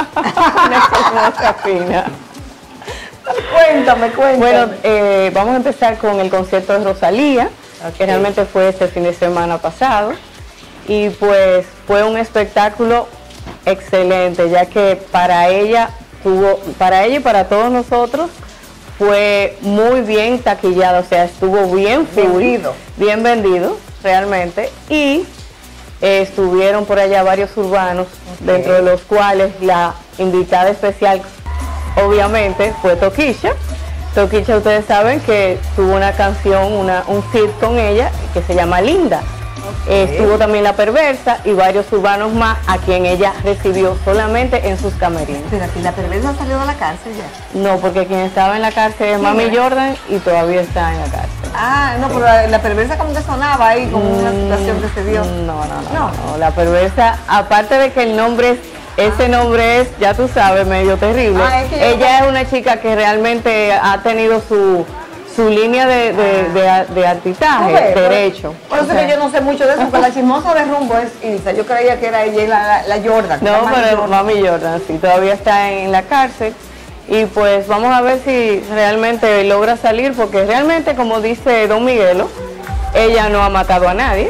Una chismosa fina. Cuéntame, cuéntame. Bueno, eh, vamos a empezar con el concierto de Rosalía, okay, que realmente fue este fin de semana pasado, y pues fue un espectáculo excelente, ya que para ella tuvo, para ella y para todos nosotros fue muy bien taquillado, o sea, estuvo bien full, vendido, bien vendido realmente, y eh, estuvieron por allá varios urbanos, okay, dentro de los cuales la invitada especial obviamente fue Toquilla. Toquilla, ustedes saben que tuvo una canción, una, un feat con ella que se llama Linda. Okay. Estuvo también La Perversa y varios urbanos más a quien ella recibió solamente en sus camerinos. Pero aquí La Perversa salió de la cárcel ya. No, porque quien estaba en la cárcel es Mami Jordan y todavía está en la cárcel. Ah, no, sí, pero la, la Perversa como que sonaba ahí con mm, una situación que se dio. No, no, no, no, no. La Perversa, aparte de que el nombre es, ese nombre es, ya tú sabes, medio terrible. Ah, es que ella es una chica que realmente ha tenido su su línea de, de, de, de artistaje, ves, derecho. Por eso, o sea, que yo no sé mucho de eso, porque la chismosa de Rumbo es Ilsa. Yo creía que era ella la, la, la Jordan. No, pero Jordan. Mami Jordan, sí, todavía está en la cárcel. Y pues vamos a ver si realmente logra salir, porque realmente, como dice Don Miguelo, ella no ha matado a nadie.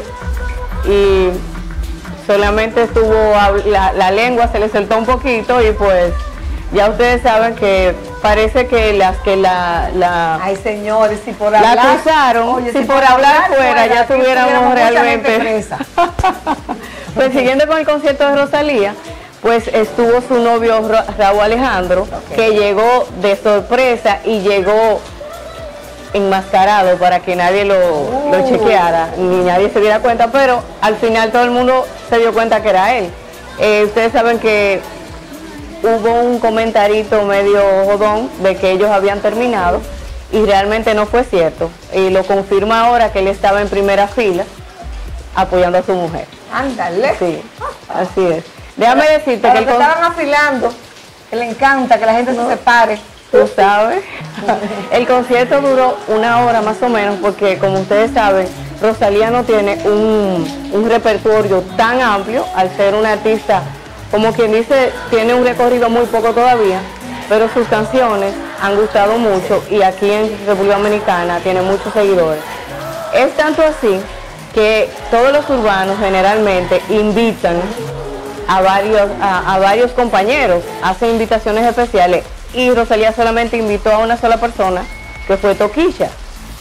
Y solamente estuvo, la, la lengua se le soltó un poquito y pues ya ustedes saben que parece que las que la... la Ay, señores, si por hablar... La acusaron, oye, si, si por, por hablar, hablar fuera, fuera ya tuviéramos realmente... Pues siguiendo con el concierto de Rosalía, pues estuvo su novio Ra Raúl Alejandro, okay, que llegó de sorpresa y llegó enmascarado para que nadie lo, uh. lo chequeara, ni nadie se diera cuenta, pero al final todo el mundo se dio cuenta que era él. Eh, ustedes saben que hubo un comentarito medio jodón de que ellos habían terminado y realmente no fue cierto. Y lo confirma ahora que él estaba en primera fila apoyando a su mujer. Ándale. Sí, así es. Déjame pero, decirte pero que el que estaban afilando, que le encanta que la gente no se separe. Tú sabes. El concierto duró una hora más o menos porque, como ustedes saben, Rosalía no tiene un, un repertorio tan amplio al ser una artista, como quien dice, tiene un recorrido muy poco todavía, pero sus canciones han gustado mucho y aquí en República Dominicana tiene muchos seguidores. Es tanto así que todos los urbanos generalmente invitan a varios, a, a varios compañeros, hacen invitaciones especiales y Rosalía solamente invitó a una sola persona, que fue Toquilla.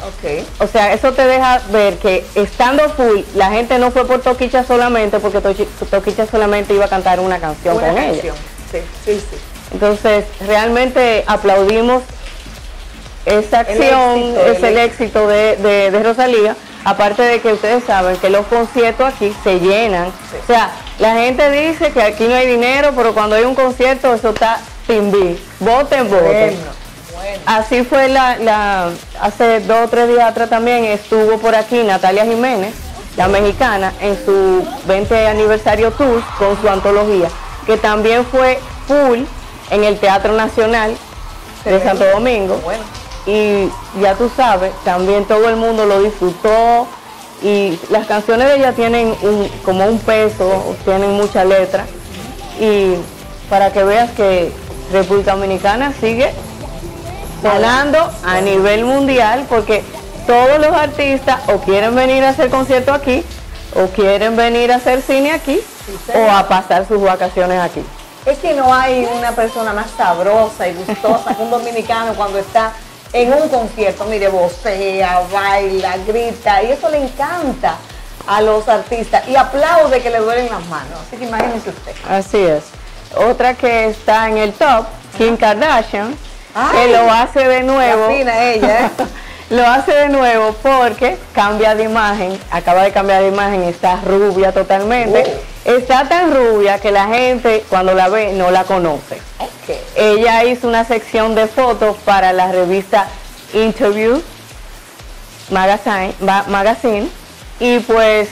Ok. O sea, eso te deja ver que estando full, la gente no fue por Toquicha solamente, porque Tochi- Toquicha solamente iba a cantar una canción Una con canción. ella. Sí, sí, sí. Entonces, realmente aplaudimos esa acción, éxito, es el el éxito de, de, de Rosalía, aparte de que ustedes saben que los conciertos aquí se llenan. O sea, la gente dice que aquí no hay dinero, pero cuando hay un concierto eso está sin bill. Voten, voten. Bueno, bueno. Así fue la, la, hace dos o tres días atrás también estuvo por aquí Natalia Jiménez, la mexicana, en su veinte aniversario tour con su antología, que también fue full en el Teatro Nacional de Santo Domingo. Bueno. Y ya tú sabes, también todo el mundo lo disfrutó y las canciones de ella tienen un, como un peso, tienen mucha letra, y para que veas que República Dominicana sigue sonando a nivel mundial, porque todos los artistas o quieren venir a hacer conciertos aquí o quieren venir a hacer cine aquí o a pasar sus vacaciones aquí. Es que no hay una persona más sabrosa y gustosa que un dominicano cuando está en un concierto. Mire, vocea, baila, grita, y eso le encanta a los artistas y aplaude que le duelen las manos. Así que imagínese usted. Así es. Otra que está en el top, Kim Kardashian, Ay, que lo hace de nuevo. la fina ella, ¿eh? Lo hace de nuevo porque cambia de imagen, acaba de cambiar de imagen, está rubia totalmente. Está tan rubia que la gente cuando la ve no la conoce. Okay. Ella hizo una sección de fotos para la revista Interview Magazine, Ma- Magazine y pues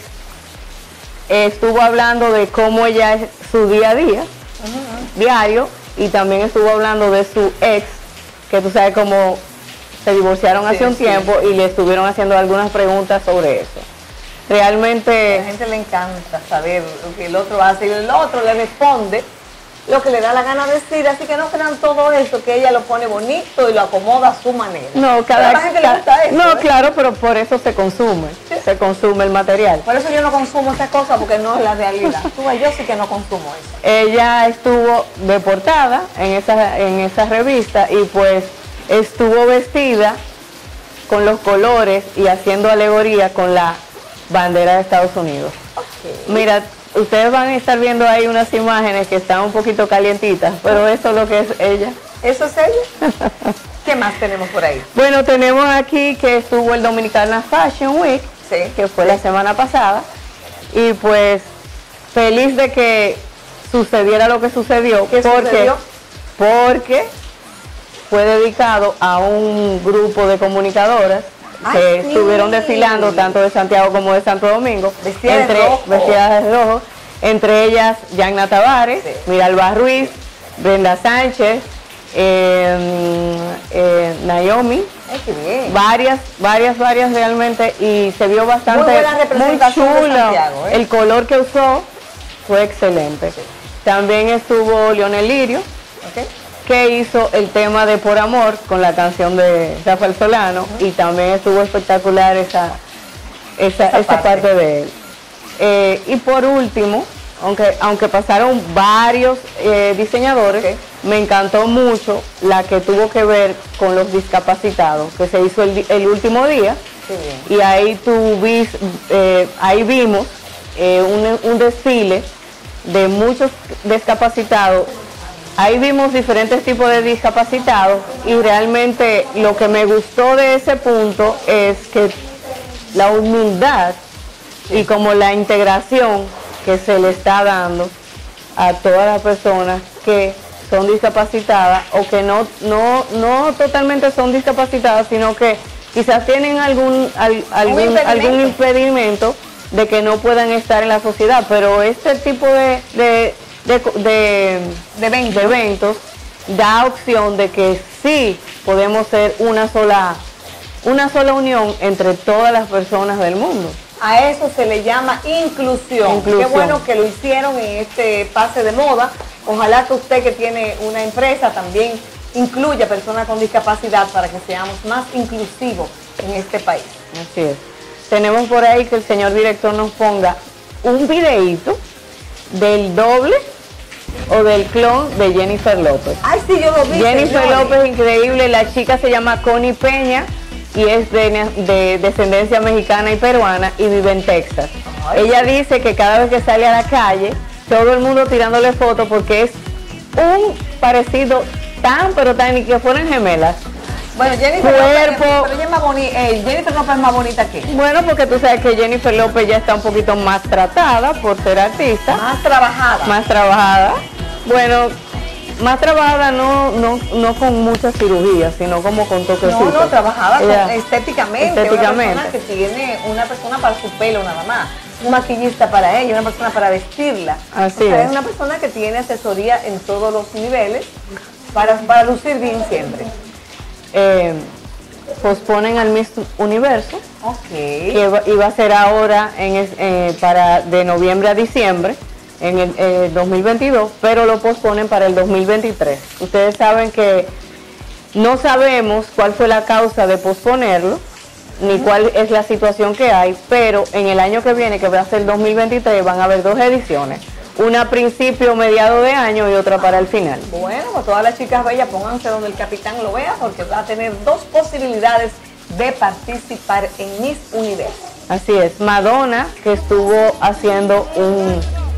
estuvo hablando de cómo ella es su día a día, uh-huh. diario, y también estuvo hablando de su ex, que tú sabes cómo se divorciaron Sí, hace un sí. tiempo y le estuvieron haciendo algunas preguntas sobre eso. A la Realmente gente le encanta saber lo que el otro hace y el otro le responde lo que le da la gana decir, así que no crean todo eso, que ella lo pone bonito y lo acomoda a su manera. no, cada, a la gente ca- le gusta eso. no, ¿eh? claro, pero por eso se consume, Sí. se consume el material. Por eso yo no consumo esas cosas, porque no es la realidad. Tú ves, yo sí que no consumo eso. Ella estuvo de portada en esa, en esa revista y pues estuvo vestida con los colores y haciendo alegoría con la bandera de Estados Unidos. Okay. Mira, ustedes van a estar viendo ahí unas imágenes que están un poquito calientitas, pero eso es lo que es ella. ¿Eso es ella? ¿Qué más tenemos por ahí? Bueno, tenemos aquí que estuvo el Dominicana Fashion Week, Sí. que fue la semana pasada, y pues feliz de que sucediera lo que sucedió, ¿Qué porque, sucedió? porque fue dedicado a un grupo de comunicadoras Ay, que sí. estuvieron desfilando tanto de Santiago como de Santo Domingo, Vestidas de entre, rojo. vestidas de rojo, entre ellas Yanna Tavares, Sí. Miralba Ruiz, Brenda Sánchez, eh, eh, Naomi, Ay, qué bien. varias, varias, varias realmente, y se vio bastante Muy buena representación de chulo. Santiago, ¿eh? El color que usó fue excelente. También estuvo Leonel Lirio, Ok. que hizo el tema de Por Amor con la canción de Rafael Solano, y también estuvo espectacular esa, esa, Esa esa parte. parte de él. Eh, y por último, aunque, aunque pasaron varios eh, diseñadores, Ok. me encantó mucho la que tuvo que ver con los discapacitados, que se hizo el, di- el último día, Qué bien. y ahí, tú vis, eh, ahí vimos eh, un, un desfile de muchos discapacitados. Ahí vimos diferentes tipos de discapacitados y realmente lo que me gustó de ese punto es que la humildad y como la integración que se le está dando a todas las personas que son discapacitadas o que no, no, no totalmente son discapacitadas, sino que quizás tienen algún, al- algún, impedimento. algún impedimento de que no puedan estar en la sociedad, pero este tipo de, de, de, de- De eventos. de eventos da opción de que sí podemos ser una sola, una sola unión entre todas las personas del mundo. A eso se le llama inclusión. Inclusión. Qué bueno que lo hicieron en este pase de moda. Ojalá que usted que tiene una empresa también incluya personas con discapacidad para que seamos más inclusivos en este país. Así es. Tenemos por ahí que el señor director nos ponga un videíto del doble o del clon de Jennifer López. Ay, sí, yo lo vi. Jennifer señores. López, increíble. La chica se llama Connie Peña. y es de, de descendencia mexicana y peruana y vive en Texas. Ay. Ella dice que cada vez que sale a la calle, todo el mundo tirándole fotos porque es un parecido tan, pero tan, ni que fueran gemelas. Bueno, Jennifer Cuerpo, López, pero ella es más bonita, eh, Jennifer López es más bonita que ella. Bueno, porque tú sabes que Jennifer López ya está un poquito más tratada por ser artista. Más trabajada. Más trabajada. Bueno, más trabajada no, no, no con muchas cirugías, sino como con toquecitos. No, no, trabajada ella, con, estéticamente. Estéticamente. Una persona que tiene una persona para su pelo nada más. Un maquillista para ella, una persona para vestirla. Así o sea, es. es una persona que tiene asesoría en todos los niveles para, para lucir bien siempre. Eh, posponen al Miss Universo, okay. que iba, iba a ser ahora en, eh, para de noviembre a diciembre en el eh, dos mil veintidós, pero lo posponen para el dos mil veintitrés. Ustedes saben que no sabemos cuál fue la causa de posponerlo, ni uh-huh. cuál es la situación que hay, pero en el año que viene, que va a ser el dos mil veintitrés, van a haber dos ediciones. Una a principio, mediado de año y otra para el final. Bueno, pues todas las chicas bellas pónganse donde el capitán lo vea porque va a tener dos posibilidades de participar en Miss Universo. Así es, Madonna, que estuvo haciendo un,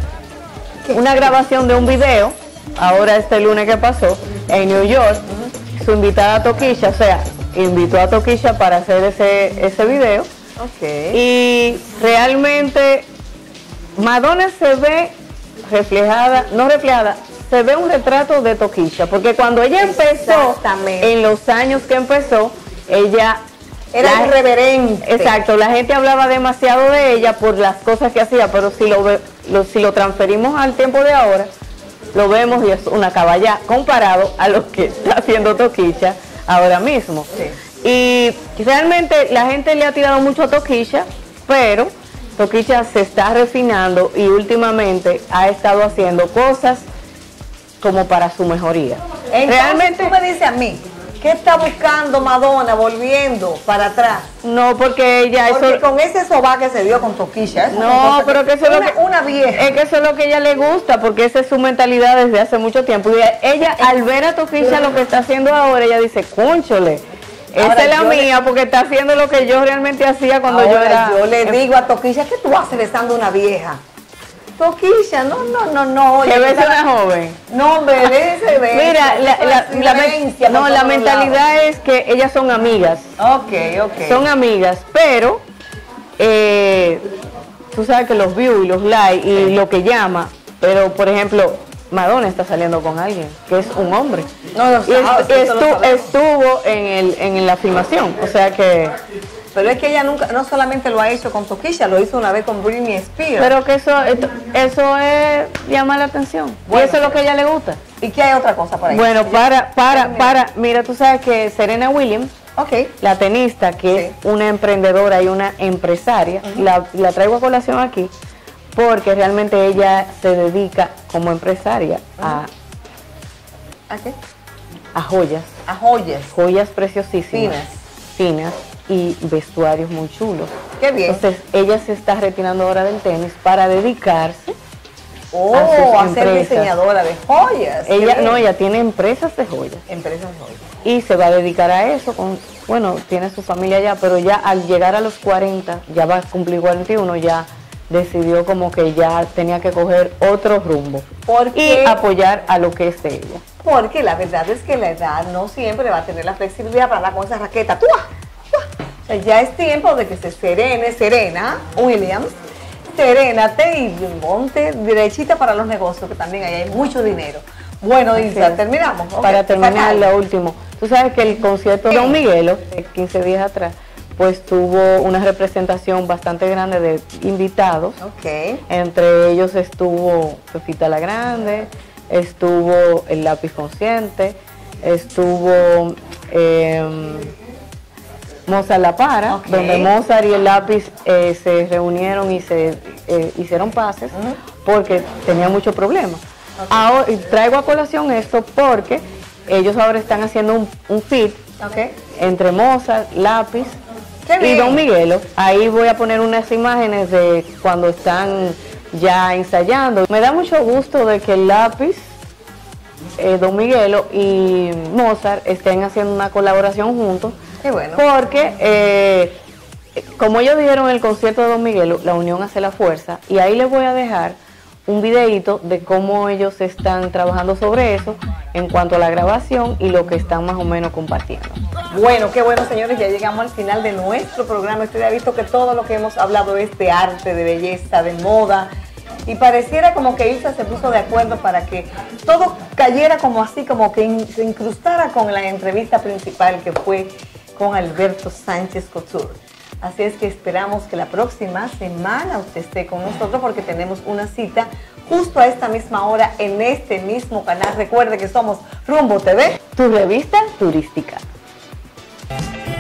una grabación de un video, ahora este lunes que pasó, en New York, uh-huh. su invitada Toquilla, o sea, invitó a Toquilla para hacer ese, ese video. Okay. Y realmente Madonna se ve reflejada, no reflejada, se ve un retrato de Toquilla, porque cuando ella empezó, en los años que empezó, ella era la, irreverente. Exacto, la gente hablaba demasiado de ella por las cosas que hacía, pero si lo, lo, si lo transferimos al tiempo de ahora, lo vemos y es una caballa comparado a lo que está haciendo Toquilla ahora mismo. Sí. Y realmente la gente le ha tirado mucho a Toquilla, pero Toquilla se está refinando y últimamente ha estado haciendo cosas como para su mejoría. Entonces, realmente tú me dices a mí, ¿qué está buscando Madonna volviendo para atrás? No, porque ella... Porque eso, con ese soba que se dio con Toquilla. No, pero que eso una, es lo que... Una vieja. Es que eso es lo que a ella le gusta, porque esa es su mentalidad desde hace mucho tiempo. Y ella, al ver a Toquilla lo que está haciendo ahora, ella dice, cónchole, esa es la mía, le... porque está haciendo lo que yo realmente hacía cuando ahora yo era... yo le digo a Toquilla, ¿qué tú haces besando una vieja? Toquilla, no, no, no, no. Que besa una joven. No, hombre, ese beso. Mira, la, la, la, la, no, la mentalidad lados. Es que ellas son amigas. Ok, ok. Son amigas, pero eh, tú sabes que los views y los likes y sí. lo que llama, pero por ejemplo, Madonna está saliendo con alguien, que es un hombre. No, no, y est estu estuvo en, el, en la filmación, o sea que... Pero es que ella nunca, no solamente lo ha hecho con Toquilla, lo hizo una vez con Britney Spears. Pero que eso, eso es llamar la atención. Bueno, y eso es lo que a ella le gusta. ¿Y qué hay otra cosa por ahí? Bueno, para, para, para, mira, tú sabes que Serena Williams, okay. la tenista, que sí. es una emprendedora y una empresaria, uh-huh. la, la traigo a colación aquí, porque realmente ella se dedica como empresaria uh-huh. a... ¿A qué? A joyas. A joyas. Joyas preciosísimas. Finas. Finas. Y vestuarios muy chulos. Qué bien. Entonces ella se está retirando ahora del tenis para dedicarse oh, a, sus a ser diseñadora de joyas. Ella no, ella tiene empresas de joyas. Empresas de joyas. Y se va a dedicar a eso. Con, bueno, tiene su familia ya, pero ya al llegar a los cuarenta, ya va a cumplir cuarenta y uno, ya decidió como que ya tenía que coger otro rumbo y apoyar a lo que es de ella. Porque la verdad es que la edad no siempre va a tener la flexibilidad para andar con esa raqueta. ¡Tua! O sea, ya es tiempo de que se serene, Serena Williams, serénate y monte derechita para los negocios, que también ahí hay mucho dinero. Bueno, Isa, terminamos. Okay. Para terminar, lo último. Tú sabes que el concierto de Don Miguelo, de quince días atrás, pues tuvo una representación bastante grande de invitados. Okay. Entre ellos estuvo Pepita la Grande, estuvo el Lápiz Consciente, estuvo... Eh, Mozart La Para, okay. donde Mozart y el Lápiz eh, se reunieron y se eh, hicieron pases uh-huh. porque tenían muchos problemas. Okay. Ahora, traigo a colación esto porque ellos ahora están haciendo un, un feat okay. entre Mozart, Lápiz y Don Miguelo. Ahí voy a poner unas imágenes de cuando están ya ensayando. Me da mucho gusto de que el Lápiz, eh, Don Miguelo y Mozart estén haciendo una colaboración juntos. Qué bueno. Porque, eh, como ellos dijeron en el concierto de Don Miguelo, la unión hace la fuerza, y ahí les voy a dejar un videíto de cómo ellos están trabajando sobre eso en cuanto a la grabación y lo que están más o menos compartiendo. Bueno, qué bueno, señores, ya llegamos al final de nuestro programa. Usted ha visto que todo lo que hemos hablado es de arte, de belleza, de moda, y pareciera como que Isa se puso de acuerdo para que todo cayera como así, como que in, se incrustara con la entrevista principal que fue con Alberto Sánchez Couture. Así es que esperamos que la próxima semana usted esté con nosotros porque tenemos una cita justo a esta misma hora en este mismo canal. Recuerde que somos Rumbo T V, tu revista turística.